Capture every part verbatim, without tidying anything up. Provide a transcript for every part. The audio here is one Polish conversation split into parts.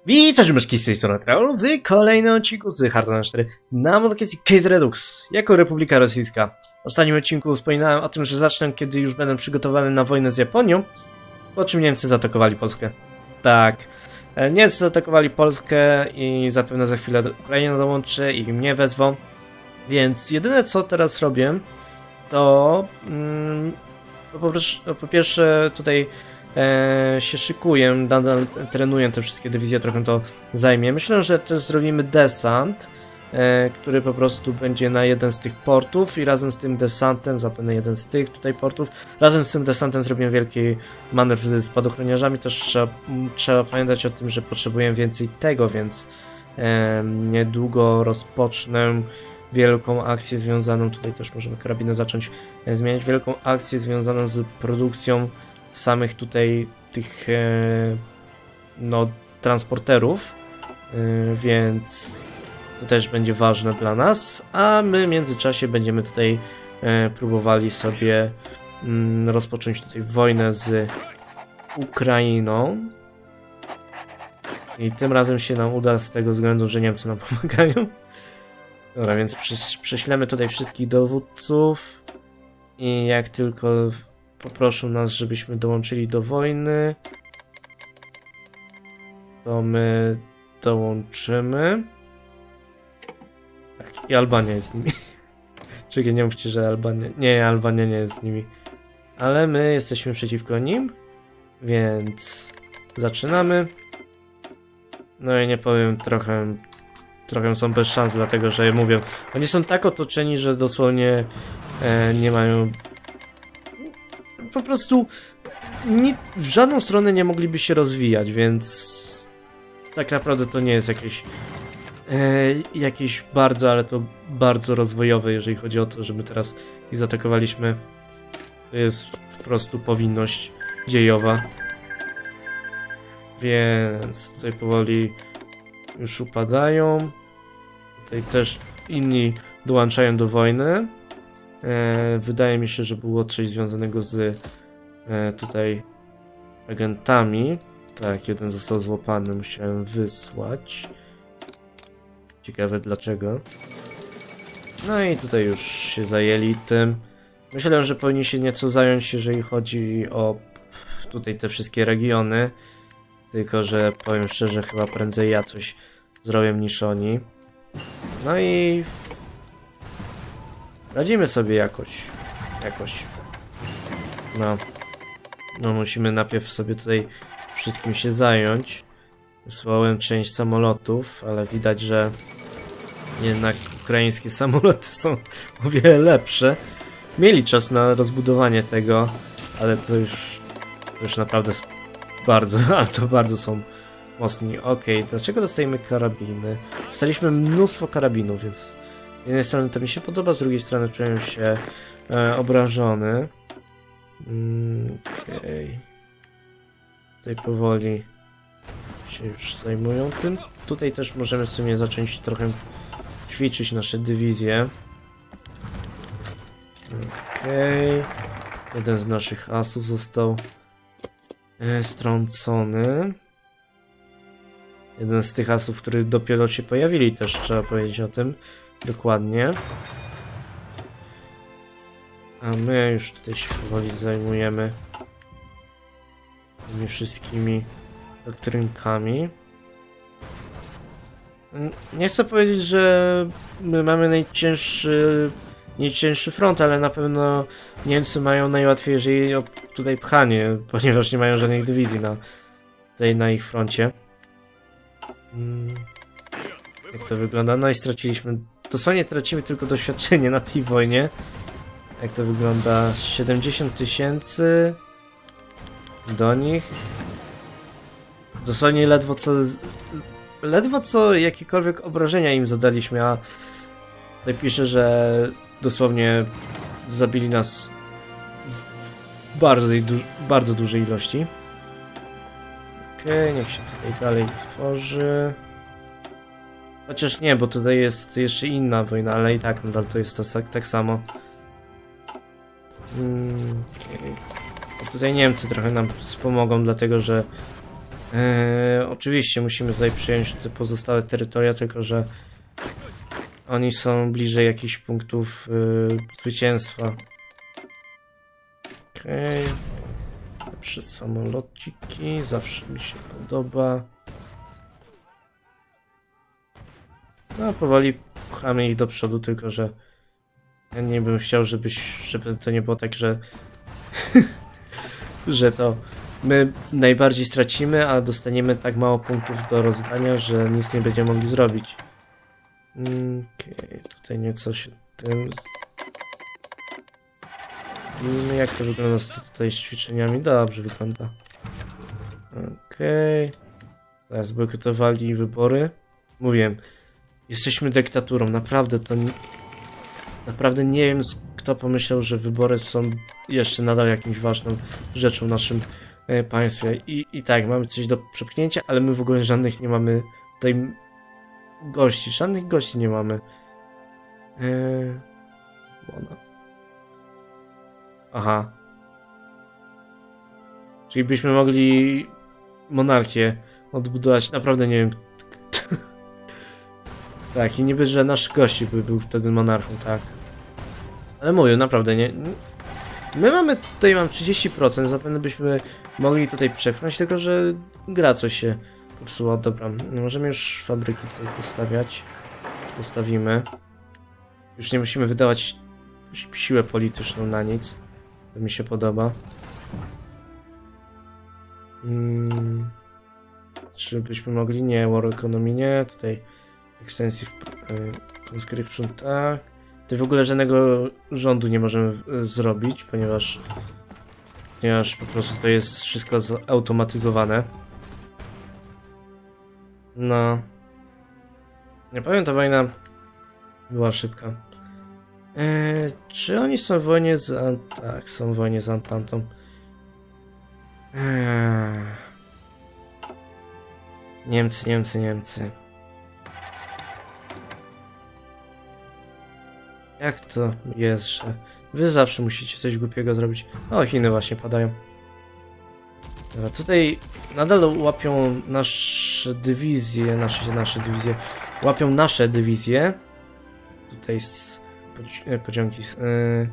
Witajcie myszki z tej strony Traul w kolejnym odcinku z Hearthstone cztery na modyfikacji Case Redux jako Republika Rosyjska. W ostatnim odcinku wspominałem o tym, że zacznę, kiedy już będę przygotowany na wojnę z Japonią, po czym Niemcy zaatakowali Polskę. Tak, Niemcy zaatakowali Polskę i zapewne za chwilę Ukraina dołączy i mnie wezwą. Więc jedyne co teraz robię, to, mm, to po, to po pierwsze tutaj E, się szykuję, nadal trenuję te wszystkie dywizje, trochę to zajmie. Myślę, że też zrobimy desant, e, który po prostu będzie na jeden z tych portów i razem z tym desantem, zapewne jeden z tych tutaj portów, razem z tym desantem zrobimy wielki manewr ze spadochroniarzami. Też trzeba, trzeba pamiętać o tym, że potrzebujemy więcej tego, więc e, niedługo rozpocznę wielką akcję związaną, tutaj też możemy karabinę zacząć e, zmieniać, wielką akcję związaną z produkcją samych tutaj tych e, no, transporterów, e, więc to też będzie ważne dla nas, a my w międzyczasie będziemy tutaj e, próbowali sobie mm, rozpocząć tutaj wojnę z Ukrainą i tym razem się nam uda z tego względu, że Niemcy nam pomagają. Dobra, więc prześlemy tutaj wszystkich dowódców i jak tylko poproszę nas, żebyśmy dołączyli do wojny, to my dołączymy. Tak, i Albania jest z nimi. Czekaj, nie mówcie, że Albania... Nie, Albania nie jest z nimi. Ale my jesteśmy przeciwko nim, więc zaczynamy. No i nie powiem, trochę... Trochę są bez szans, dlatego że mówię, oni są tak otoczeni, że dosłownie e, nie mają... Po prostu ni w żadną stronę nie mogliby się rozwijać, więc tak naprawdę to nie jest jakieś e, jakieś bardzo, ale to bardzo rozwojowe, jeżeli chodzi o to, że my teraz ich zaatakowaliśmy. To jest po prostu powinność dziejowa. Więc tutaj powoli już upadają. Tutaj też inni dołączają do wojny. E, wydaje mi się, że było coś związanego z e, tutaj agentami. Tak, jeden został złapany, musiałem wysłać. Ciekawe dlaczego. No i tutaj już się zajęli tym. Myślę, że powinni się nieco zająć, jeżeli chodzi o tutaj te wszystkie regiony. Tylko, że powiem szczerze, chyba prędzej ja coś zrobię niż oni. No i radzimy sobie jakoś, jakoś, no, no musimy najpierw sobie tutaj wszystkim się zająć. Wysłałem część samolotów, ale widać, że jednak ukraińskie samoloty są o wiele lepsze. Mieli czas na rozbudowanie tego, ale to już, to już naprawdę bardzo, ale to bardzo są mocni. Okej, okay, dlaczego dostajemy karabiny? Dostaliśmy mnóstwo karabinów, więc z jednej strony to mi się podoba, z drugiej strony czuję się e, obrażony. Mm, Okej. Okay. Tutaj powoli się już zajmują tym. Tutaj też możemy w sumie zacząć trochę ćwiczyć nasze dywizje. Okej. Okay. Jeden z naszych asów został e, strącony. Jeden z tych asów, którzy dopiero się pojawili, też trzeba powiedzieć o tym dokładnie. A my już tutaj się powoli zajmujemy tymi wszystkimi doktrynkami. Nie chcę powiedzieć, że my mamy najcięższy, najcięższy front, ale na pewno Niemcy mają najłatwiej, jeżeli o tutaj pchanie, ponieważ nie mają żadnych dywizji na, tutaj na ich froncie. Hmm. Jak to wygląda? No i straciliśmy, dosłownie tracimy tylko doświadczenie na tej wojnie. Jak to wygląda? siedemdziesiąt tysięcy do nich. Dosłownie ledwo co ledwo co jakiekolwiek obrażenia im zadaliśmy, a tutaj pisze, że dosłownie zabili nas w bardzo, bardzo dużej ilości. Okej, okay, niech się tutaj dalej tworzy. Chociaż nie, bo tutaj jest jeszcze inna wojna, ale i tak nadal to jest to tak, tak samo. Hmm, okay. Tutaj Niemcy trochę nam wspomogą, dlatego że Eee, oczywiście musimy tutaj przyjąć te pozostałe terytoria, tylko że oni są bliżej jakichś punktów yy, zwycięstwa. Okej. Okay. Lepsze samolociki, zawsze mi się podoba. No, powoli pchamy ich do przodu, tylko że ja nie bym chciał, żebyś, żeby to nie było tak, że że to my najbardziej stracimy, a dostaniemy tak mało punktów do rozdania, że nic nie będziemy mogli zrobić. Okej, okay, tutaj nieco się tym... Jak to wygląda z, tutaj z ćwiczeniami? Dobrze wygląda. Okej. Okay. Teraz bojkotowali wybory. Mówiłem, jesteśmy dyktaturą. Naprawdę to... Nie... Naprawdę nie wiem, kto pomyślał, że wybory są jeszcze nadal jakimś ważną rzeczą w naszym e, państwie. I, I tak, mamy coś do przepchnięcia, ale my w ogóle żadnych nie mamy tutaj gości. Żadnych gości nie mamy. Eee... Ona. Aha. Czyli byśmy mogli monarchię odbudować. Naprawdę nie wiem. Tak, i niby, że nasz gości by był wtedy monarchą, tak. Ale mówię, naprawdę nie... My mamy tutaj, mam trzydzieści procent, zapewne byśmy mogli tutaj przepchnąć, tylko że gra coś się popsuła. Dobra, możemy już fabryki tutaj postawiać. Więc postawimy. Już nie musimy wydawać siłę polityczną na nic. To mi się podoba. Hmm. Czy byśmy mogli? Nie, War Economy nie. Tutaj Extensive Conscription, tak. Tutaj w ogóle żadnego rządu nie możemy zrobić, ponieważ ponieważ po prostu to jest wszystko zautomatyzowane. No. Nie powiem, ta wojna była szybka. Eee, czy oni są w wojnie z... Tak, są w wojnie z Antantą. Eee. Niemcy, Niemcy, Niemcy. Jak to jest, że wy zawsze musicie coś głupiego zrobić? O, Chiny właśnie padają. Dobra, tutaj nadal łapią nasze dywizje, nasze, nasze dywizje, łapią nasze dywizje. Tutaj z pociągi z... Yy,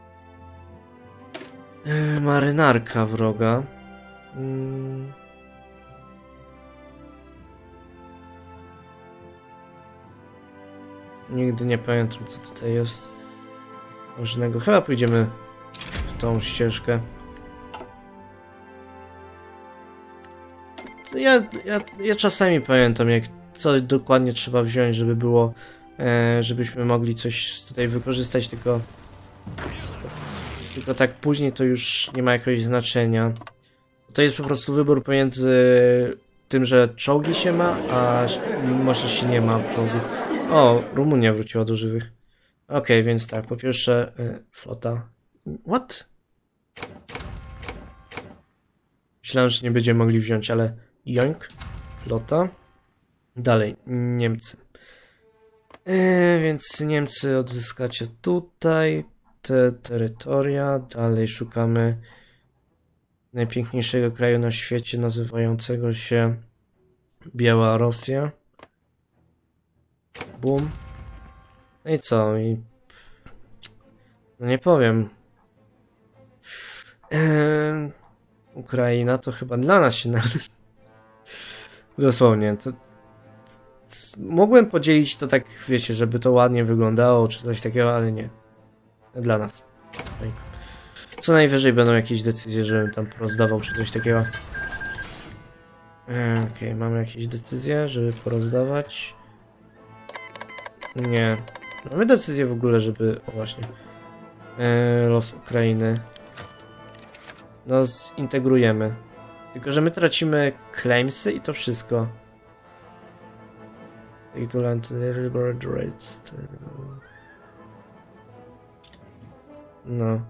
yy, marynarka wroga. Yy. Nigdy nie pamiętam, co tutaj jest ważnego. Chyba pójdziemy w tą ścieżkę. Ja, ja, ja czasami pamiętam, jak co dokładnie trzeba wziąć, żeby było, e, żebyśmy mogli coś tutaj wykorzystać, tylko tylko tak później to już nie ma jakiegoś znaczenia. To jest po prostu wybór pomiędzy tym, że czołgi się ma, a może się nie ma czołgów. O, Rumunia wróciła do żywych. Okej, okay, więc tak, po pierwsze y, flota. What? Myślałem, że nie będziemy mogli wziąć, ale joink. Flota. Dalej, Niemcy. E, więc Niemcy odzyskacie tutaj te terytoria. Dalej szukamy najpiękniejszego kraju na świecie, nazywającego się Białorusja. Bum. No i co? I... No nie powiem. Eee, Ukraina to chyba dla nas się należy. Dosłownie. To... Mogłem podzielić to tak, wiecie, żeby to ładnie wyglądało, czy coś takiego, ale nie. Dla nas. Co najwyżej będą jakieś decyzje, żebym tam porozdawał, czy coś takiego. Eee, Okej, okay, mamy jakieś decyzje, żeby porozdawać. Nie. Mamy decyzję w ogóle, żeby... O właśnie. Eee, los Ukrainy. No, zintegrujemy. Tylko, że my tracimy claimsy i to wszystko. No.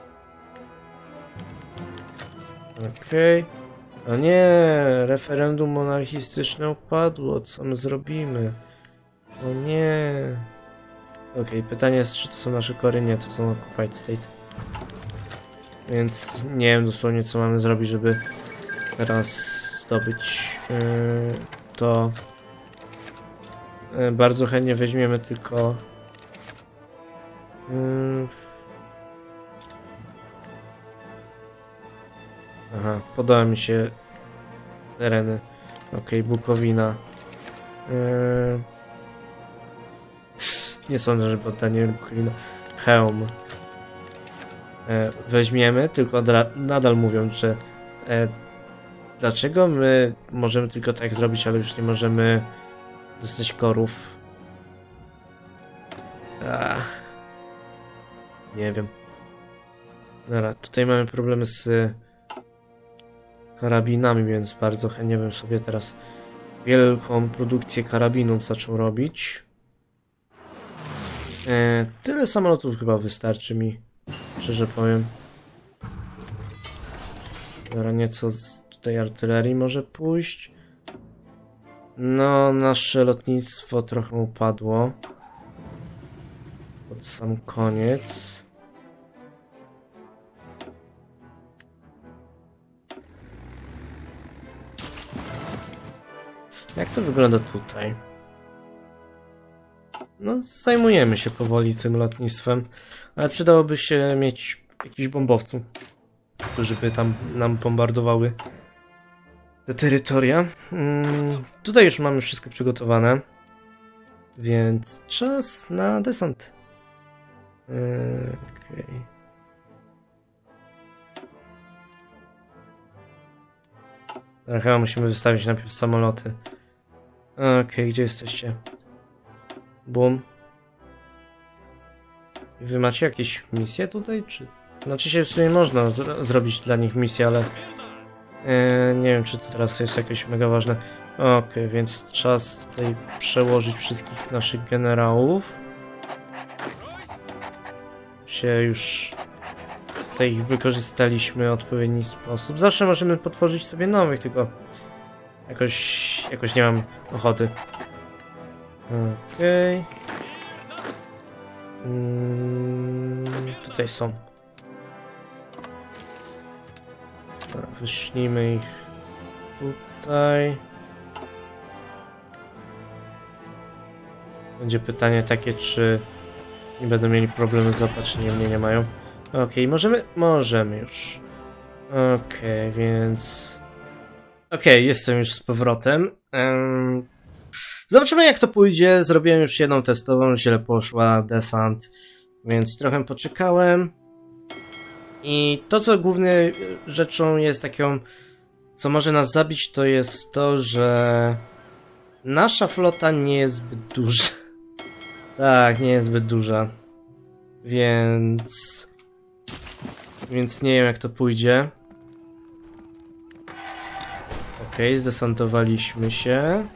Okej. Okay. O nie! Referendum monarchistyczne upadło. Co my zrobimy? O nie. Okej, okay, pytanie jest, czy to są nasze kory? Nie, to są Occupied State. Więc nie wiem dosłownie, co mamy zrobić, żeby teraz zdobyć, yy, to yy, bardzo chętnie weźmiemy tylko yy. Aha, podoba mi się tereny. Okej, okay, Bukowina. Yy. Nie sądzę, że poddanie Bukowina. Hełm. E, weźmiemy, tylko nadal mówią, że e, dlaczego my możemy tylko tak zrobić, ale już nie możemy dostać korów. Ach. Nie wiem. Dobra, tutaj mamy problemy z karabinami, więc bardzo chętnie bym sobie teraz wielką produkcję karabinów zaczął robić. E, tyle samolotów chyba wystarczy mi, szczerze powiem. Dobra, nieco z tutaj artylerii może pójść. No, nasze lotnictwo trochę upadło. Pod sam koniec. Jak to wygląda tutaj? No, zajmujemy się powoli tym lotnictwem, ale przydałoby się mieć jakichś bombowców, którzy by tam nam bombardowały te terytoria. Hmm, tutaj już mamy wszystko przygotowane, więc czas na desant. Yy, Okej. Okay. Dobra, chyba musimy wystawić najpierw samoloty. Okej, okay, gdzie jesteście? Bum. I wy macie jakieś misje tutaj, czy... Znaczy się w sumie można zro zrobić dla nich misję, ale... Yy, nie wiem, czy to teraz jest jakieś mega ważne. Okej, okay, więc czas tutaj przełożyć wszystkich naszych generałów. Się już... Tutaj ich wykorzystaliśmy w odpowiedni sposób. Zawsze możemy potworzyć sobie nowych, tylko... Jakoś... Jakoś nie mam ochoty. Okej. Okay. Mm, tutaj są. Dobra, wyślijmy ich tutaj. Będzie pytanie takie, czy nie będą mieli problemy z zaopatrzeniem. Nie, nie mają. Okej, okay, możemy? Możemy już. Okej, okay, więc... Okej, okay, jestem już z powrotem. Um... Zobaczymy, jak to pójdzie. Zrobiłem już jedną testową, źle poszła, desant, więc trochę poczekałem. I to, co główną rzeczą jest taką, co może nas zabić, to jest to, że nasza flota nie jest zbyt duża. Tak, nie jest zbyt duża. Więc... Więc nie wiem, jak to pójdzie. Okej, okay, zdesantowaliśmy się.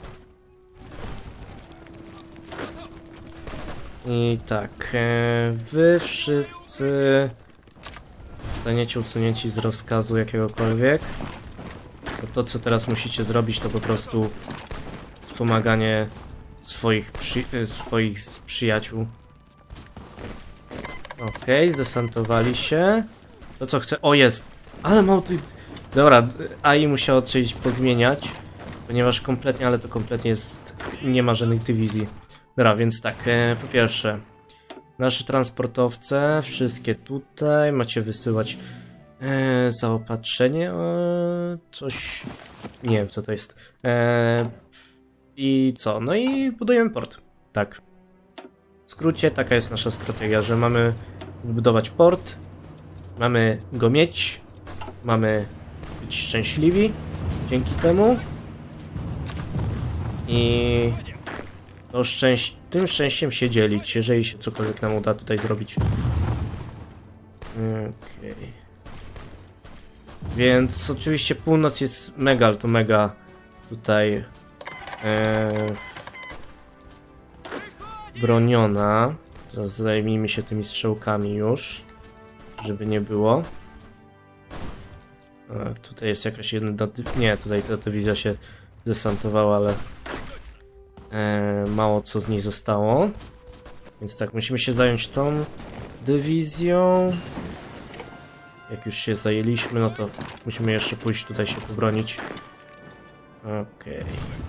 I tak, wy wszyscy zostaniecie usunięci z rozkazu jakiegokolwiek. To, co teraz musicie zrobić, to po prostu wspomaganie swoich, przy, swoich przyjaciół. Okej, okay, zdesantowali się. To, co chcę... O, jest! Ale mało ty... Dobra, A I musiało coś pozmieniać, ponieważ kompletnie, ale to kompletnie jest... Nie ma żadnej dywizji. Dobra, więc tak, e, po pierwsze, nasze transportowce, wszystkie tutaj, macie wysyłać e, zaopatrzenie, e, coś, nie wiem co to jest, e, i co, no i budujemy port, tak, w skrócie taka jest nasza strategia, że mamy wybudować port, mamy go mieć, mamy być szczęśliwi dzięki temu i... To szczęś... Tym szczęściem się dzielić, jeżeli się cokolwiek nam uda tutaj zrobić. Okej. Okay. Więc oczywiście północ jest mega, ale to mega tutaj e... broniona. Teraz zajmijmy się tymi strzałkami już, żeby nie było. E, tutaj jest jakaś jedna... Nie, tutaj ta dywizja się desantowała, ale... E, mało co z niej zostało. Więc tak, musimy się zająć tą dywizją. Jak już się zajęliśmy, no to musimy jeszcze pójść tutaj się pobronić. Okej.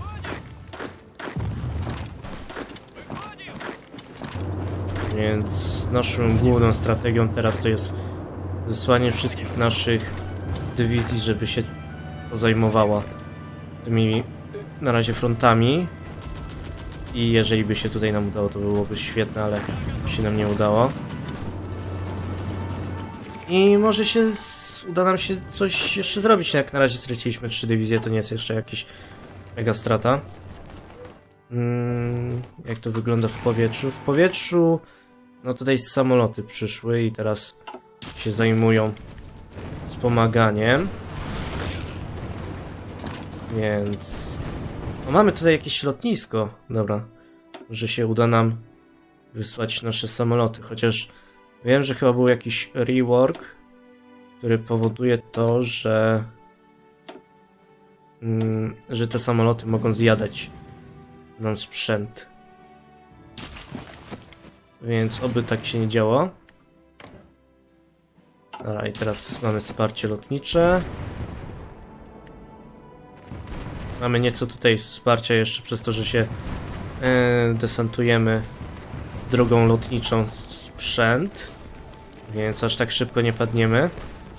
Więc naszą główną strategią teraz to jest wysłanie wszystkich naszych dywizji, żeby się zajmowała tymi na razie frontami. I jeżeli by się tutaj nam udało, to byłoby świetne, ale się nam nie udało. I może się uda nam się coś jeszcze zrobić. Jak na razie straciliśmy trzy dywizje, to nie jest jeszcze jakaś mega strata. Hmm, jak to wygląda w powietrzu? W powietrzu, no tutaj samoloty przyszły i teraz się zajmują wspomaganiem. Więc... No mamy tutaj jakieś lotnisko. Dobra, może się uda nam wysłać nasze samoloty, chociaż wiem, że chyba był jakiś rework, który powoduje to, że mm, że te samoloty mogą zjadać nam sprzęt. Więc oby tak się nie działo. Dobra, i teraz mamy wsparcie lotnicze. Mamy nieco tutaj wsparcia jeszcze przez to, że się e, desantujemy drogą lotniczą sprzęt. Więc aż tak szybko nie padniemy.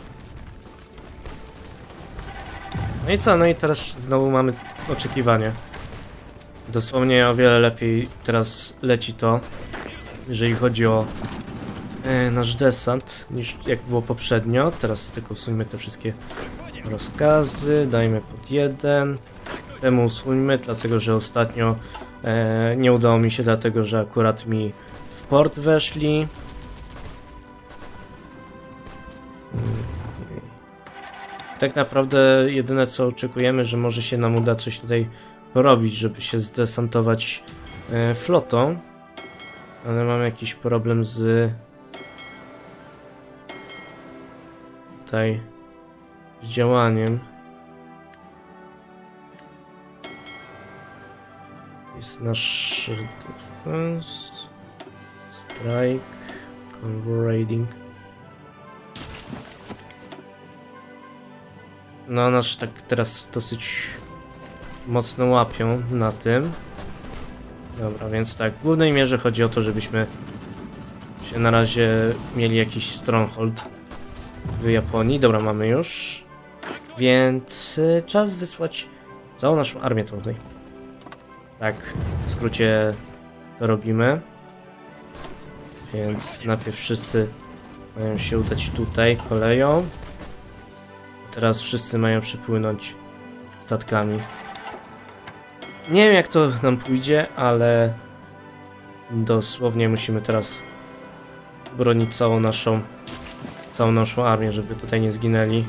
No i co? No i teraz znowu mamy oczekiwanie. Dosłownie o wiele lepiej teraz leci to, jeżeli chodzi o e, nasz desant, niż jak było poprzednio. Teraz tylko usuńmy te wszystkie rozkazy, dajmy pod jeden. Temu usuńmy, dlatego że ostatnio e, nie udało mi się, dlatego że akurat mi w port weszli. Tak naprawdę jedyne co oczekujemy, że może się nam uda coś tutaj porobić, żeby się zdesantować e, flotą. Ale mam jakiś problem z tutaj z działaniem. Jest nasz defense, strike, convoy raiding. No nasz tak teraz dosyć mocno łapią na tym. Dobra, więc tak, w głównej mierze chodzi o to, żebyśmy się na razie mieli jakiś stronghold w Japonii. Dobra, mamy już. Więc y, czas wysłać całą naszą armię tutaj. Tak, w skrócie to robimy. Więc najpierw wszyscy mają się udać tutaj koleją. Teraz wszyscy mają przypłynąć statkami. Nie wiem jak to nam pójdzie, ale dosłownie musimy teraz bronić całą naszą całą naszą armię, żeby tutaj nie zginęli.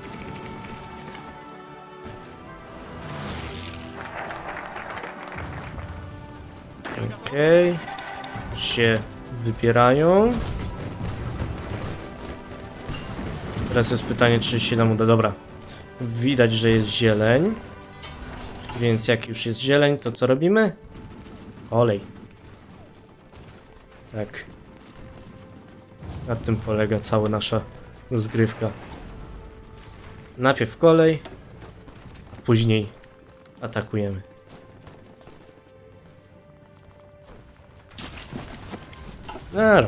Okej. Okay. Się wybierają. Teraz jest pytanie, czy się nam uda. Dobra. Widać, że jest zieleń. Więc jak już jest zieleń, to co robimy? Olej. Tak. Na tym polega cała nasza rozgrywka. Najpierw kolej, a później atakujemy. No.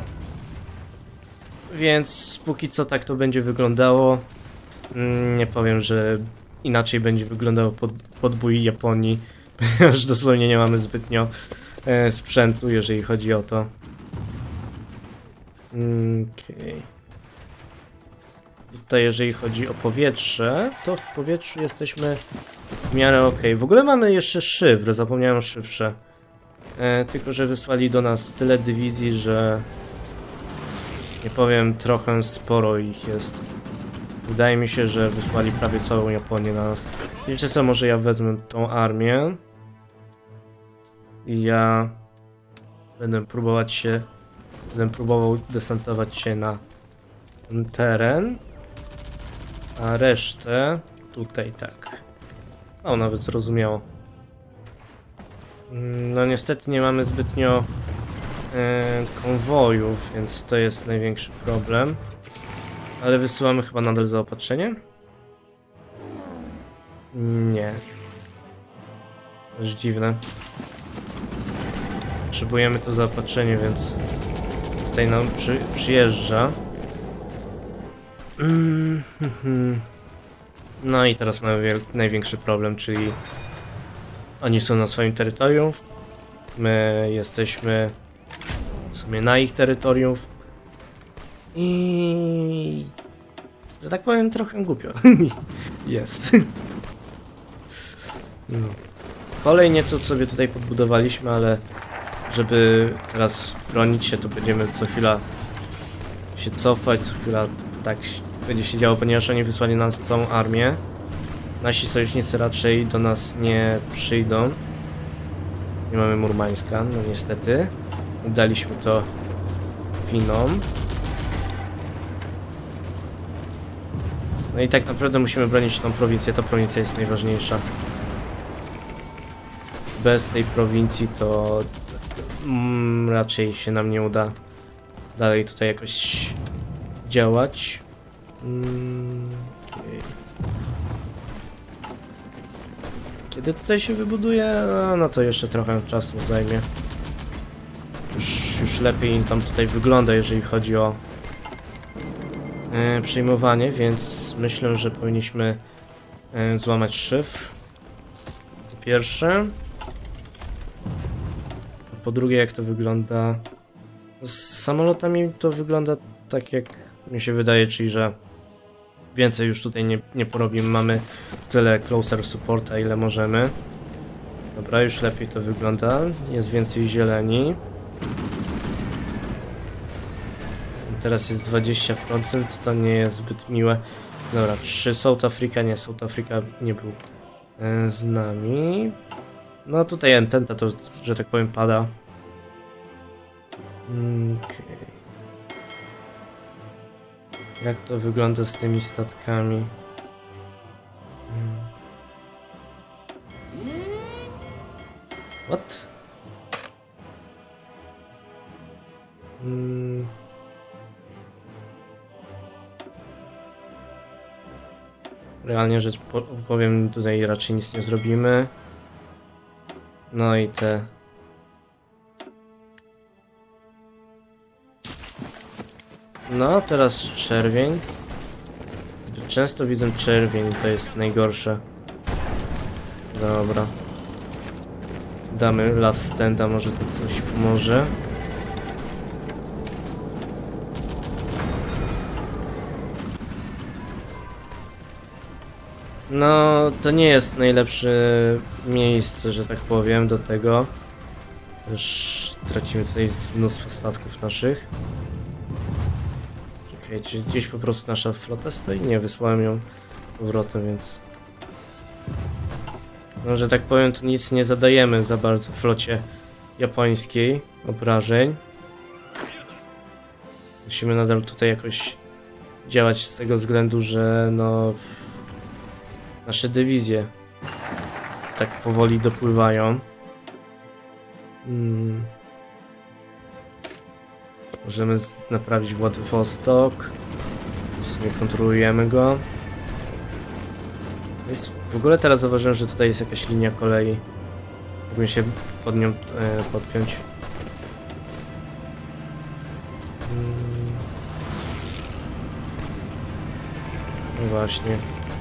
Więc póki co tak to będzie wyglądało. Nie powiem, że inaczej będzie wyglądał pod, podbój Japonii, ponieważ dosłownie nie mamy zbytnio e, sprzętu, jeżeli chodzi o to. Okay. Tutaj jeżeli chodzi o powietrze, to w powietrzu jesteśmy w miarę ok. W ogóle mamy jeszcze szyfr, zapomniałem o szyfrze. E, tylko, że wysłali do nas tyle dywizji, że nie powiem, trochę sporo ich jest. Wydaje mi się, że wysłali prawie całą Japonię na nas. Wiecie co, może ja wezmę tą armię i ja będę próbować się będę próbował desantować się na ten teren, a resztę tutaj tak. O, nawet zrozumiało. No niestety nie mamy zbytnio e, konwojów, więc to jest największy problem. Ale wysyłamy chyba nadal zaopatrzenie? Nie. To jest dziwne. Potrzebujemy to zaopatrzenie, więc tutaj nam przy, przyjeżdża. Mm, hmm. No i teraz mamy największy problem, czyli oni są na swoim terytorium, my jesteśmy w sumie na ich terytorium i że tak powiem trochę głupio jest. No. Kolej nieco sobie tutaj podbudowaliśmy, ale żeby teraz bronić się, to będziemy co chwila się cofać, co chwila tak będzie się działo, ponieważ oni wysłali nas całą armię. Nasi sojusznicy raczej do nas nie przyjdą. Nie mamy Murmańska, no niestety. Daliśmy to Finom. No i tak naprawdę musimy bronić tą prowincję, ta prowincja jest najważniejsza. Bez tej prowincji to mm, raczej się nam nie uda dalej tutaj jakoś działać. Mm, okay. Kiedy tutaj się wybuduje? No to jeszcze trochę czasu zajmie. Już, już lepiej im tam tutaj wygląda, jeżeli chodzi o e, przyjmowanie, więc myślę, że powinniśmy e, złamać szyfr. Po pierwsze. Po drugie, jak to wygląda? Z samolotami to wygląda tak, jak mi się wydaje, czyli że więcej już tutaj nie, nie porobimy. Mamy tyle closer supporta, ile możemy. Dobra, już lepiej to wygląda. Jest więcej zieleni. Teraz jest dwadzieścia procent, to nie jest zbyt miłe. Dobra, trzy South Africa, nie, South Africa nie był e, z nami. No tutaj Ententa to, że tak powiem, pada. Okay. Jak to wygląda z tymi statkami? Hmm. What? Hmm. Realnie rzecz powiem, tutaj raczej nic nie zrobimy. No i te... No, teraz czerwień. Zbyt często widzę czerwień, to jest najgorsze. Dobra. Damy last standa, może to coś pomoże. No, to nie jest najlepsze miejsce, że tak powiem, do tego. Też tracimy tutaj mnóstwo statków naszych. Okej, okay, czy gdzieś po prostu nasza flota stoi? Nie, wysłałem ją powrotem, więc... No, że tak powiem, to nic nie zadajemy za bardzo flocie japońskiej obrażeń. Musimy nadal tutaj jakoś działać z tego względu, że no... Nasze dywizje tak powoli dopływają. Hmm. Możemy naprawić Władywostok. W sumie kontrolujemy go. Jest, w ogóle teraz zauważyłem, że tutaj jest jakaś linia kolei. Mógłbym się pod nią e, podpiąć. Hmm. No właśnie.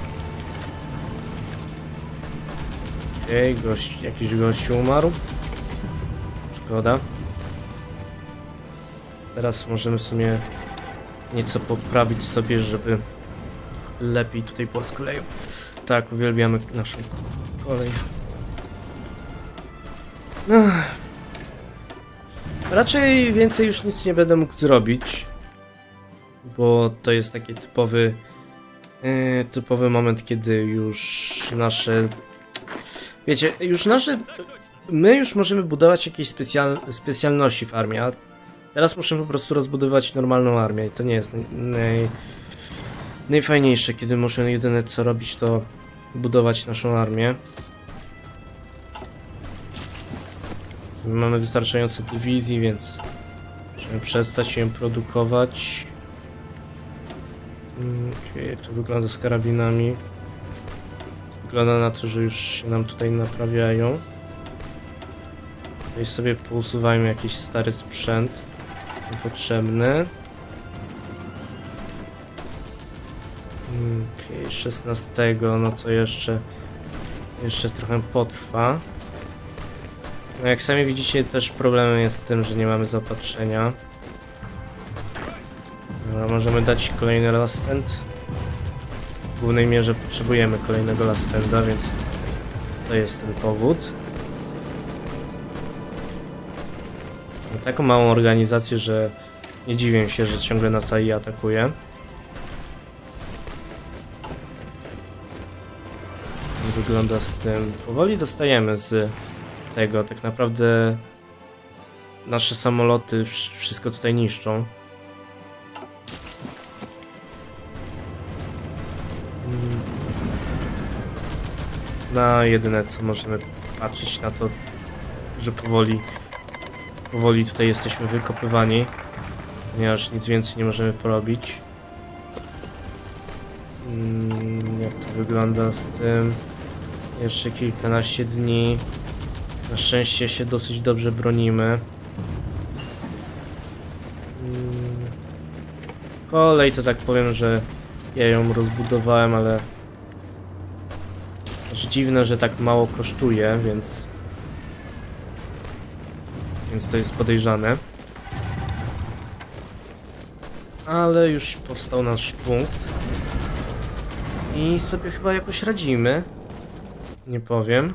Okej, okay, gość, jakiś gościu umarł. Szkoda. Teraz możemy w sumie nieco poprawić sobie, żeby lepiej tutaj było z koleją. Tak, uwielbiamy naszą kolej. No. Raczej więcej już nic nie będę mógł zrobić, bo to jest taki typowy yy, typowy moment, kiedy już nasze... Wiecie, już nasze... My już możemy budować jakieś specjal... specjalności w armii, a teraz musimy po prostu rozbudować normalną armię i to nie jest naj... najfajniejsze, kiedy możemy jedyne co robić, to budować naszą armię. Mamy wystarczająco dywizji, więc musimy przestać ją produkować. Okay, jak to wygląda z karabinami? Wygląda na to, że już się nam tutaj naprawiają. Tutaj sobie pousuwajmy jakiś stary sprzęt niepotrzebny. Okej, okay, szesnastego, no to jeszcze jeszcze trochę potrwa. No jak sami widzicie, też problemem jest z tym, że nie mamy zaopatrzenia. Dobra, możemy dać kolejny last stand. W głównej mierze potrzebujemy kolejnego last standa, więc to jest ten powód. Mam taką małą organizację, że nie dziwię się, że ciągle nas A I atakuje. Tak wygląda z tym. Powoli dostajemy z tego. Tak naprawdę nasze samoloty wszystko tutaj niszczą. Na jedyne co możemy patrzeć na to, że powoli powoli tutaj jesteśmy wykopywani, ponieważ nic więcej nie możemy porobić. Hmm, jak to wygląda z tym? Jeszcze kilkanaście dni. Na szczęście się dosyć dobrze bronimy. Hmm. Kolej to tak powiem, że ja ją rozbudowałem, ale aż dziwne, że tak mało kosztuje, więc więc to jest podejrzane. Ale już powstał nasz punkt i sobie chyba jakoś radzimy. Nie powiem.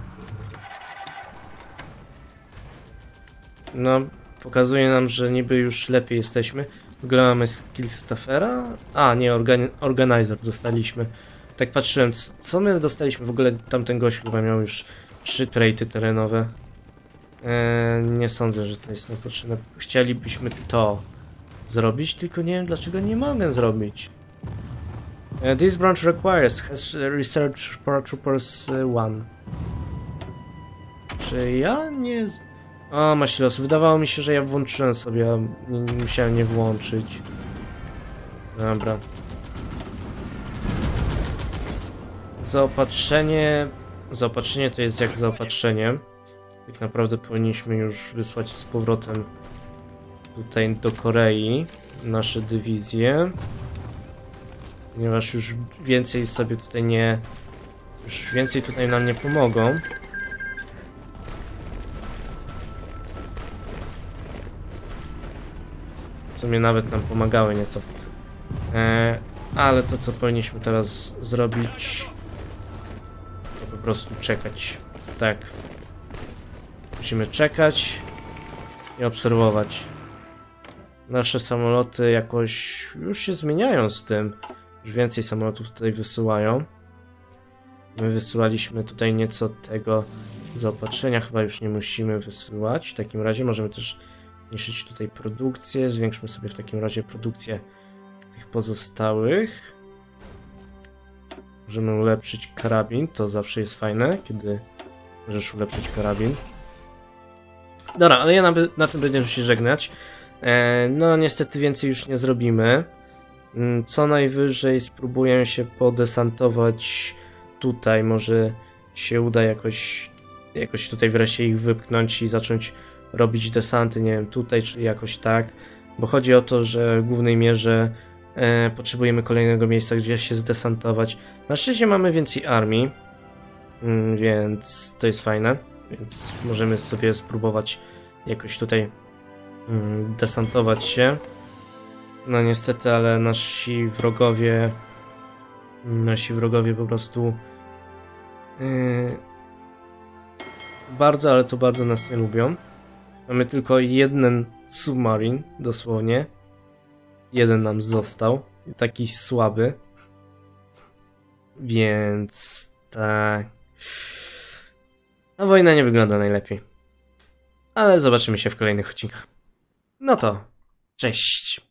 No, pokazuje nam, że niby już lepiej jesteśmy. W ogóle mamy skill staffera? A, nie, organ organizer dostaliśmy. Tak patrzyłem, co my dostaliśmy? W ogóle tamten gość chyba miał już trzy traity terenowe. Eee, nie sądzę, że to jest niepotrzebne. Chcielibyśmy to zrobić, tylko nie wiem dlaczego nie mogę zrobić. Uh, this branch requires has research paratroopers one. Czy ja nie... O, maślos, wydawało mi się, że ja włączyłem sobie, a nie, nie musiałem nie włączyć. Dobra. Zaopatrzenie... Zaopatrzenie to jest jak zaopatrzenie. Tak naprawdę powinniśmy już wysłać z powrotem tutaj do Korei nasze dywizje. Ponieważ już więcej sobie tutaj nie... Już więcej tutaj nam nie pomogą. W sumie nawet nam pomagały nieco. E, ale to co powinniśmy teraz zrobić, to po prostu czekać. Tak. Musimy czekać i obserwować. Nasze samoloty jakoś już się zmieniają z tym. Już więcej samolotów tutaj wysyłają. My wysyłaliśmy tutaj nieco tego zaopatrzenia, chyba już nie musimy wysyłać. W takim razie możemy też zmniejszyć tutaj produkcję. Zwiększmy sobie w takim razie produkcję tych pozostałych. Możemy ulepszyć karabin, to zawsze jest fajne, kiedy możesz ulepszyć karabin. Dobra, ale ja na, na tym będę się żegnać. E, no niestety więcej już nie zrobimy. Co najwyżej spróbuję się podesantować tutaj. Może się uda jakoś, jakoś tutaj wreszcie ich wypchnąć i zacząć robić desanty, nie wiem, tutaj czy jakoś tak. Bo chodzi o to, że w głównej mierze e, potrzebujemy kolejnego miejsca, gdzie się zdesantować. Na szczęście mamy więcej armii, mm, więc to jest fajne. Więc możemy sobie spróbować jakoś tutaj mm, desantować się. No niestety, ale nasi wrogowie nasi wrogowie po prostu yy, bardzo, ale to bardzo nas nie lubią. Mamy tylko jeden submarine, dosłownie. Jeden nam został. Taki słaby. Więc tak. Ta wojna nie wygląda najlepiej. Ale zobaczymy się w kolejnych odcinkach. No to, cześć!